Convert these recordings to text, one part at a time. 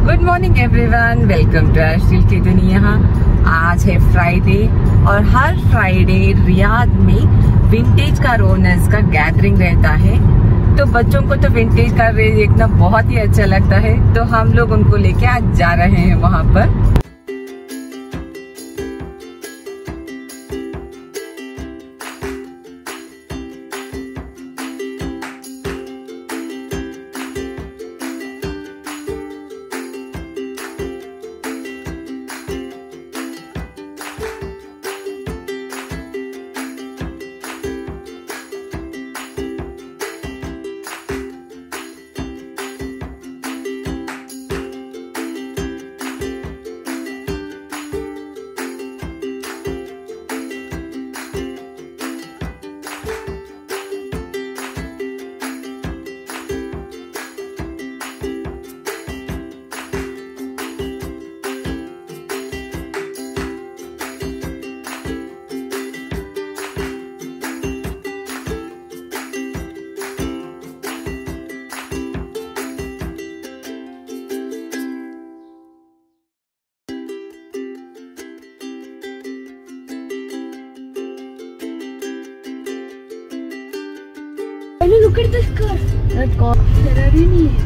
Good morning everyone, welcome to Arshil की दुनिया। आज है फ्राइडे और हर फ्राइडे रियाद में विंटेज कार ओनर्स का गैदरिंग रहता है। तो बच्चों को तो विंटेज कार देखना बहुत ही अच्छा लगता है, तो हम लोग उनको लेके आज जा रहे हैं वहाँ पर। Look at this car. That car Ferrari नहीं है।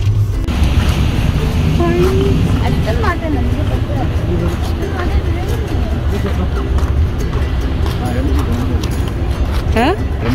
अस्टन मार्टिन है, मुझे पता है। अस्टन मार्टिन है?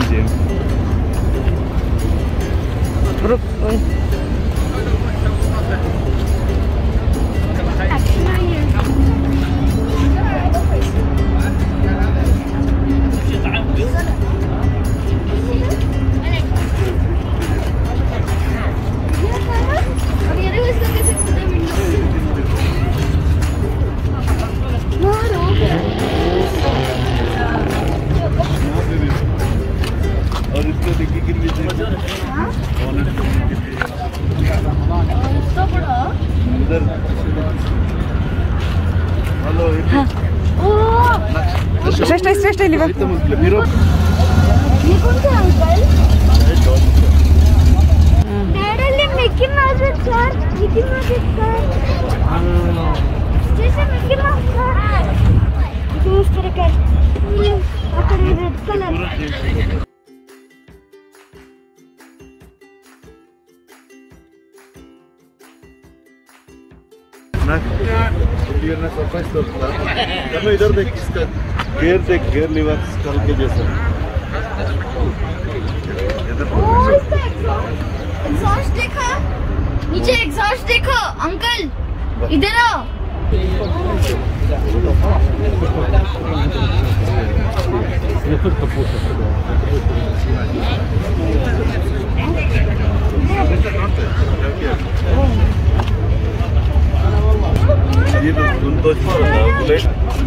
श्रेष्ठ लिवा। ये कौन सा uncle? Daddy Mickey Mouse with car, Mickey Mouse with car. जैसे मिकी माउस कार। दूस तरह का। और रेड कलर। इधर देख, इसका गेयर देख, गेयर लीवर स्कल के जैसा। एग्जॉस्ट देखो, नीचे एग्जॉस्ट देखो अंकल, इधर आओ। ये तो बुलेट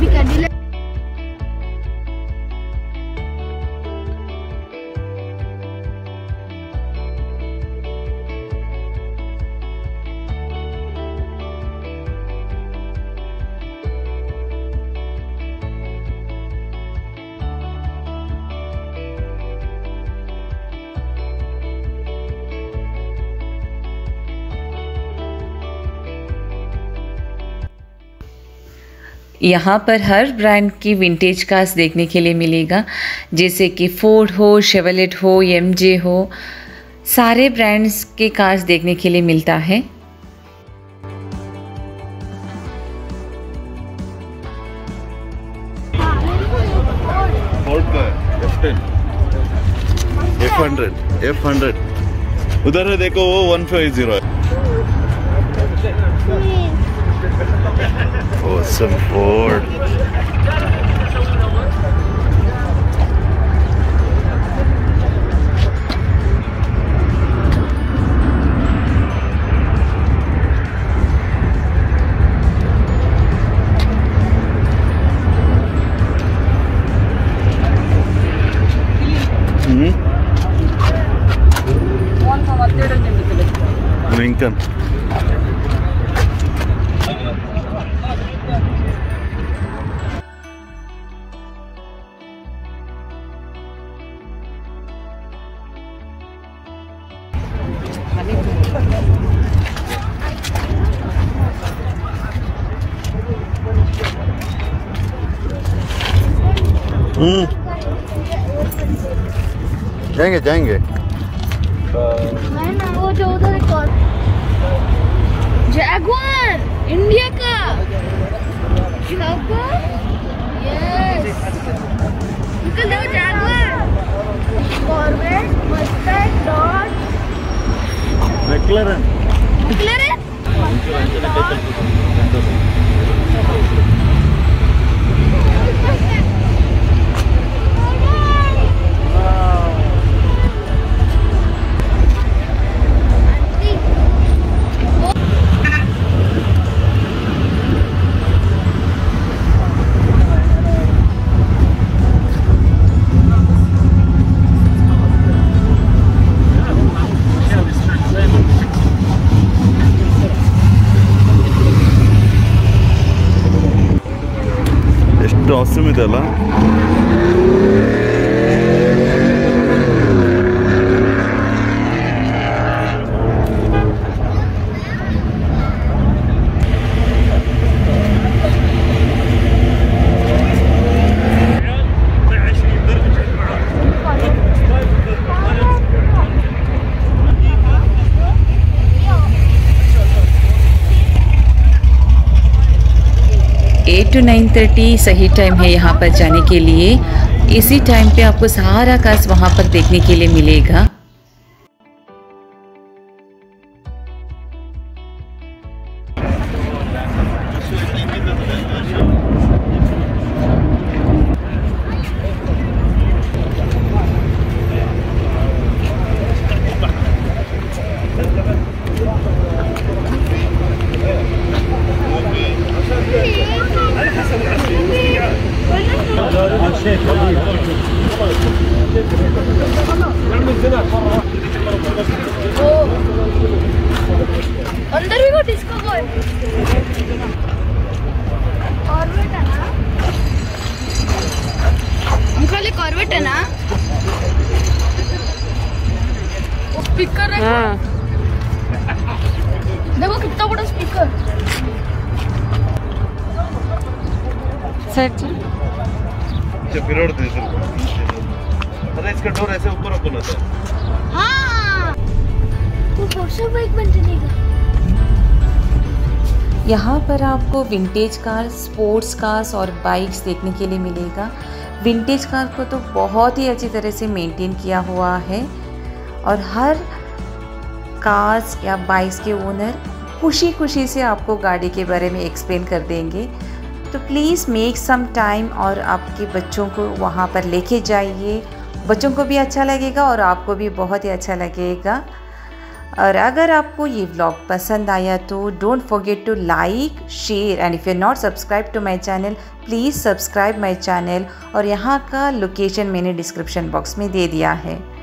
यहाँ पर हर ब्रांड की विंटेज कार्स देखने के लिए मिलेगा, जैसे कि फोर्ड हो, शेवलेट हो, एमजे हो, सारे ब्रांड्स के कार्स देखने के लिए मिलता है। फोर्ड का F10, F100 उधर है, देखो वो 150 है। Awesome Ford. Lincoln. जाएंगे जाएंगे। है ना वो जो उधर एक और जैगुआर इंडिया का जैगुआर यस अंकल देखो Jaguar Corvette Mustang Dodge McLaren ಎಷ್ಟು awesome ಇದೆ ಅಲ್ಲ. to 9:30 सही टाइम है यहाँ पर जाने के लिए। इसी टाइम पे आपको सारा कास वहाँ पर देखने के लिए मिलेगा। अंदर भी वो डिस्को बॉय कॉर्वेट है ना अंकल, ये कॉर्वेट है ना? वो स्पीकर है। हाँ। देखो कितना बड़ा स्पीकर। सच फिर अरे इसका डोर ऐसे ऊपर ओपन होता है। हाँ वो फोर्सर बाइक बन जाएगा। यहाँ पर आपको विंटेज कार, स्पोर्ट्स कार्स और बाइक्स देखने के लिए मिलेगा। विंटेज कार को तो बहुत ही अच्छी तरह से मेंटेन किया हुआ है और हर कार्स या बाइक्स के ओनर खुशी खुशी से आपको गाड़ी के बारे में एक्सप्लेन कर देंगे। तो प्लीज़ मेक सम टाइम और आपके बच्चों को वहाँ पर लेके जाइए। बच्चों को भी अच्छा लगेगा और आपको भी बहुत ही अच्छा लगेगा। और अगर आपको ये व्लॉग पसंद आया तो don't forget to like, share and if you not subscribe to my channel please subscribe my channel. और यहाँ का लोकेशन मैंने डिस्क्रिप्शन बॉक्स में दे दिया है।